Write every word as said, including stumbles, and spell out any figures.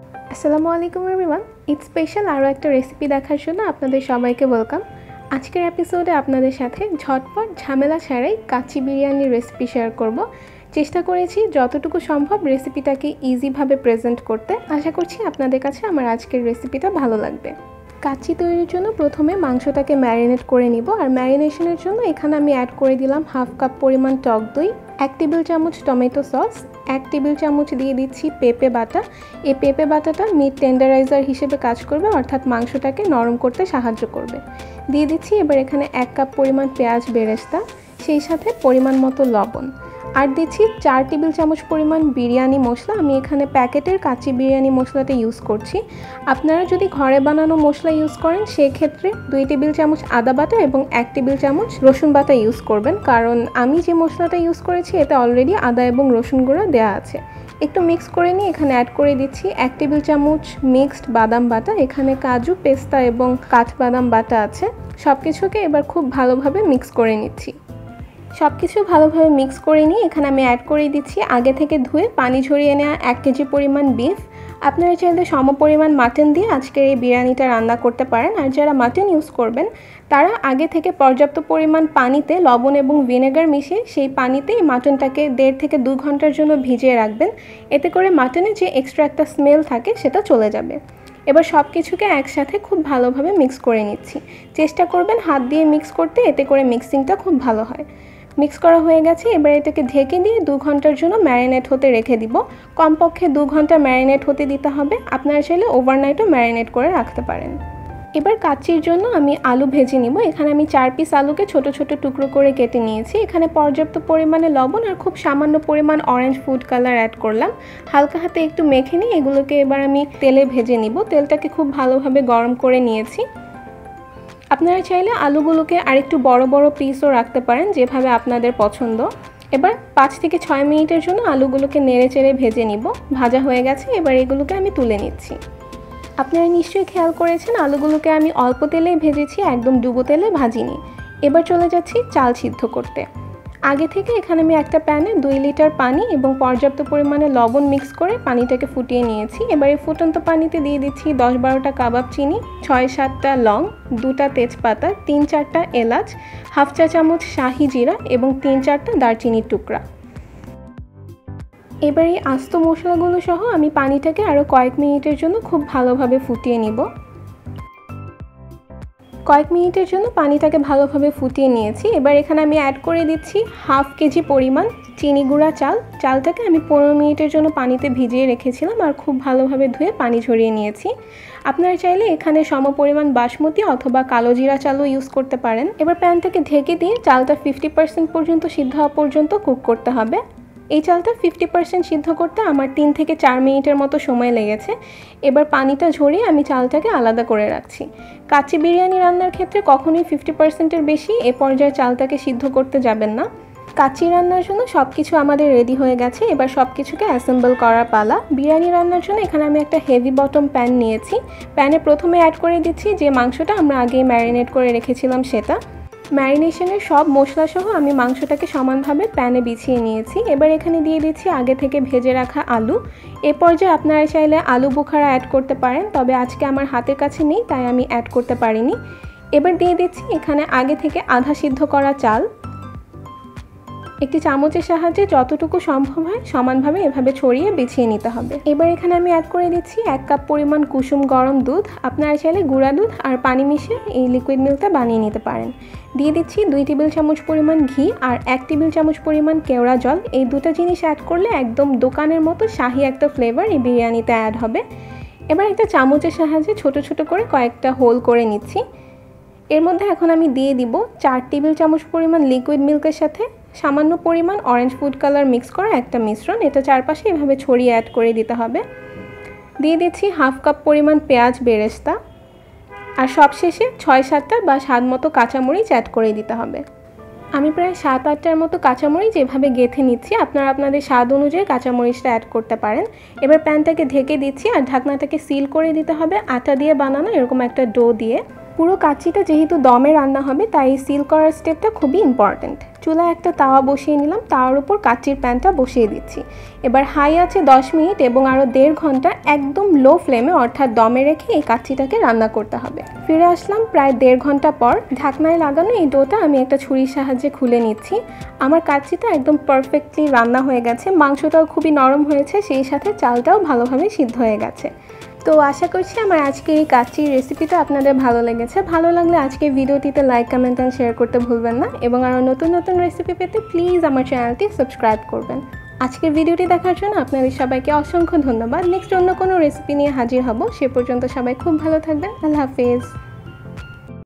আসসালামু আলাইকুম everyone. Eid special আরও একটা রেসিপি দেখার জন্য আপনাদের সবাইকে ওয়েলকাম। আজকের এপিসোডে আপনাদের সাথে ঝটপট ঝামেলা ছাড়াই কাচ্চি বিরিয়ানির রেসিপি শেয়ার করব। চেষ্টা করেছি যতটুকু সম্ভব রেসিপিটাকে ইজিভাবে প্রেজেন্ট করতে। আশা করছি আপনাদের কাছে আমার আজকের রেসিপিটা ভালো লাগবে। কাচ্চি তৈরির জন্য প্রথমে মাংসটাকে ম্যারিনেট করে নিব। আর ম্যারিনেশনের জন্য এখানে আমি অ্যাড করে দিলাম হাফ কাপ পরিমাণ টক দই, এক টেবিল চামচ টমেটো সস, এক টেবিল চামচ দিয়ে দিচ্ছি পেঁপে বাটা। এই পেঁপে বাটাটা মিট টেন্ডারাইজার হিসেবে কাজ করবে, অর্থাৎ মাংসটাকে নরম করতে সাহায্য করবে। দিয়ে দিচ্ছি এবার এখানে এক কাপ পরিমাণ পেঁয়াজ বেরেস্তা, সেই সাথে পরিমাণ মতো লবণ। আর দিচ্ছি চার টেবিল চামচ পরিমাণ বিরিয়ানি মশলা। আমি এখানে প্যাকেটের কাচ্চি বিরিয়ানি মশলাটা ইউজ করছি। আপনারা যদি ঘরে বানানো মশলা ইউজ করেন সেক্ষেত্রে দুই টেবিল চামচ আদা বাটা এবং এক টেবিল চামচ রসুন বাটা ইউজ করবেন, কারণ আমি যে মশলাটা ইউজ করেছি এতে অলরেডি আদা এবং রসুন গুঁড়া দেওয়া আছে। একটু মিক্স করে নিয়ে এখানে অ্যাড করে দিচ্ছি এক টেবিল চামচ মিক্সড বাদাম বাটা। এখানে কাজু, পেস্তা এবং কাঠবাদাম বাটা আছে। সব কিছুকে এবার খুব ভালোভাবে মিক্স করে নিচ্ছি। সব কিছু ভালোভাবে মিক্স করে নিয়ে এখানে আমি অ্যাড করে দিচ্ছি আগে থেকে ধুয়ে পানি ঝরিয়ে নেওয়া এক কেজি পরিমাণ বিফ। আপনারা চাইলে সম পরিমাণ মাটন দিয়ে আজকের এই বিরিয়ানিটা রান্না করতে পারেন। আর যারা মাটন ইউজ করবেন তারা আগে থেকে পর্যাপ্ত পরিমাণ পানিতে লবণ এবং ভিনেগার মিশিয়ে সেই পানিতে এই মাটনটাকে দেড় থেকে দু ঘন্টার জন্য ভিজিয়ে রাখবেন। এতে করে মাটনে যে এক্সট্রা একটা স্মেল থাকে সেটা চলে যাবে। এবার সব কিছুকে একসাথে খুব ভালোভাবে মিক্স করে নিচ্ছি। চেষ্টা করবেন হাত দিয়ে মিক্স করতে, এতে করে মিক্সিংটা খুব ভালো হয়। মিক্স করা হয়ে গেছে, এবার এটাকে ঢেকে দিয়ে দু ঘন্টার জন্য ম্যারিনেট হতে রেখে দিব। কমপক্ষে দু ঘন্টা ম্যারিনেট হতে দিতে হবে। আপনারা চাইলে ওভারনাইটও ম্যারিনেট করে রাখতে পারেন। এবার কাচ্চির জন্য আমি আলু ভেজে নিব। এখানে আমি চার পিস আলুকে ছোট ছোট টুকরো করে কেটে নিয়েছি। এখানে পর্যাপ্ত পরিমাণে লবণ আর খুব সামান্য পরিমাণ অরেঞ্জ ফুড কালার অ্যাড করলাম। হালকা হাতে একটু মেখে নিয়ে এগুলোকে এবার আমি তেলে ভেজে নিব। তেলটাকে খুব ভালোভাবে গরম করে নিয়েছি। আপনারা চাইলে আলুগুলোকে আরেকটু বড় বড় পিসও রাখতে পারেন, যেভাবে আপনাদের পছন্দ। এবার পাঁচ থেকে ছয় মিনিটের জন্য আলুগুলোকে নেড়ে চেড়ে ভেজে নিব। ভাজা হয়ে গেছে, এবার এগুলোকে আমি তুলে নিচ্ছি। আপনারা নিশ্চয়ই খেয়াল করেছেন আলুগুলোকে আমি অল্প তেলেই ভেজেছি, একদম ডুবো তেলে ভাজিনি। এবার চলে যাচ্ছি চাল সিদ্ধ করতে। আগে থেকে এখানে আমি একটা প্যানে দুই লিটার পানি এবং পর্যাপ্ত পরিমাণে লবণ মিক্স করে পানিটাকে ফুটিয়ে নিয়েছি। এবারে ফুটন্ত পানিতে দিয়ে দিচ্ছি দশ বারোটা কাবাব চিনি, ছয় সাতটা লং, দুটা তেজপাতা, তিন চারটা এলাচ, হাফ চা চামচ শাহি জিরা এবং তিন চারটা দারচিনির টুকরা। এবার এই আস্ত মশলাগুলো সহ আমি পানিটাকে আরও কয়েক মিনিটের জন্য খুব ভালোভাবে ফুটিয়ে নিব। কয়েক মিনিটের জন্য পানিটাকে ভালোভাবে ফুটিয়ে নিয়েছি। এবার এখানে আমি অ্যাড করে দিচ্ছি হাফ কেজি পরিমাণ চিনি গুঁড়া চাল। চালটাকে আমি পনেরো মিনিটের জন্য পানিতে ভিজিয়ে রেখেছিলাম আর খুব ভালোভাবে ধুয়ে পানি ঝরিয়ে নিয়েছি। আপনারা চাইলে এখানে সম পরিমাণ বাসমতি অথবা কালো জিরা চালও ইউজ করতে পারেন। এবার প্যানটাকে ঢেকে দিয়ে চালটা ফিফটি পার্সেন্ট পর্যন্ত সিদ্ধ হওয়া পর্যন্ত কুক করতে হবে। এই চালটা ফিফটি পার্সেন্ট সিদ্ধ করতে আমার তিন থেকে চার মিনিটের মতো সময় লেগেছে। এবার পানিটা ঝরিয়ে আমি চালটাকে আলাদা করে রাখছি। কাচ্চি বিরিয়ানি রান্নার ক্ষেত্রে কখনোই ফিফটি পার্সেন্টের বেশি এ পর্যায়ে চালটাকে সিদ্ধ করতে যাবেন না। কাচ্চি রান্নার জন্য সব কিছু আমাদের রেডি হয়ে গেছে। এবার সব কিছুকে অ্যাসেম্বল করার পালা। বিরিয়ানি রান্নার জন্য এখানে আমি একটা হেভি বটম প্যান নিয়েছি। প্যানে প্রথমে অ্যাড করে দিচ্ছি যে মাংসটা আমরা আগে ম্যারিনেট করে রেখেছিলাম সেটা। ম্যারিনেশনের সব মশলা সহ আমি মাংসটাকে সমানভাবে প্যানে বিছিয়ে নিয়েছি। এবার এখানে দিয়ে দিচ্ছি আগে থেকে ভেজে রাখা আলু। এ পর্যায়ে আপনারা চাইলে আলু বোখারা অ্যাড করতে পারেন, তবে আজকে আমার হাতের কাছে নেই তাই আমি অ্যাড করতে পারিনি। এবার দিয়ে দিচ্ছি এখানে আগে থেকে আধা সিদ্ধ করা চাল। একটি চামচের সাহায্যে যতটুকু সম্ভব হয় সমানভাবে এভাবে ছড়িয়ে বিছিয়ে নিতে হবে। এবার এখানে আমি অ্যাড করে দিচ্ছি এক কাপ পরিমাণ কুসুম গরম দুধ। আপনারা চাইলে গুঁড়া দুধ আর পানি মিশিয়ে এই লিকুইড মিল্কটা বানিয়ে নিতে পারেন। দিয়ে দিচ্ছি দুই টেবিল চামচ পরিমাণ ঘি আর এক টেবিল চামচ পরিমাণ কেওড়া জল। এই দুটো জিনিস অ্যাড করলে একদম দোকানের মতো শাহি একটা ফ্লেভার এই বিরিয়ানিতে অ্যাড হবে। এবার একটা চামচের সাহায্যে ছোট ছোট করে কয়েকটা হোল করে নিচ্ছি। এর মধ্যে এখন আমি দিয়ে দিব চার টেবিল চামচ পরিমাণ লিকুইড মিল্কের সাথে সামান্য পরিমাণ অরেঞ্জ ফুড কালার মিক্স করা একটা মিশ্রণ। এটা চারপাশে এভাবে ছড়িয়ে অ্যাড করে দিতে হবে। দিয়ে দিচ্ছি হাফ কাপ পরিমাণ পেঁয়াজ বেরেস্তা আর সবশেষে ছয় সাতটা বা স্বাদ মতো কাঁচামরিচ অ্যাড করে দিতে হবে। আমি প্রায় সাত আটটার মতো কাঁচামরিচ এভাবে গেঁথে নিচ্ছি। আপনারা আপনাদের স্বাদ অনুযায়ী কাঁচামরিচটা অ্যাড করতে পারেন। এবার প্যানটাকে ঢেকে দিচ্ছি আর ঢাকনাটাকে সিল করে দিতে হবে আটা দিয়ে বানানো এরকম একটা ডো দিয়ে। পুরো কাচ্চিটা যেহেতু দমে রান্না হবে তাই সিল করার স্টেপটা খুবই ইম্পর্ট্যান্ট। চুলায় একটা তাওয়া বসিয়ে নিলাম, তাওয়ার উপর কাচ্চির প্যানটা বসিয়ে দিচ্ছি। এবার হাই আছে দশ মিনিট এবং আরও দেড় ঘন্টা একদম লো ফ্লেমে অর্থাৎ দমে রেখে এই কাচ্চিটাকে রান্না করতে হবে। ফিরে আসলাম প্রায় দেড় ঘন্টা পর। ঢাকনায় লাগানো এই ডোটা আমি একটা ছুরির সাহায্যে খুলে নিচ্ছি। আমার কাচ্চিটা একদম পারফেক্টলি রান্না হয়ে গেছে, মাংসটাও খুবই নরম হয়েছে, সেই সাথে চালটাও ভালোভাবে সিদ্ধ হয়ে গেছে। তো আশা করছি আমার আজকে এই কাচ্চির রেসিপিটা আপনাদের ভালো লেগেছে। ভালো লাগলে আজকে ভিডিওটিতে লাইক, কমেন্ট অ্যান্ড শেয়ার করতে ভুলবেন না এবং আরও নতুন নতুন রেসিপি পেতে প্লিজ আমার চ্যানেলটি সাবস্ক্রাইব করবেন। আজকের ভিডিওটি দেখার জন্য আপনাদের সবাইকে অসংখ্য ধন্যবাদ। নেক্সট অন্য কোনো রেসিপি নিয়ে হাজির হব, সে পর্যন্ত সবাই খুব ভালো থাকবেন। আল্লাহ হাফেজ।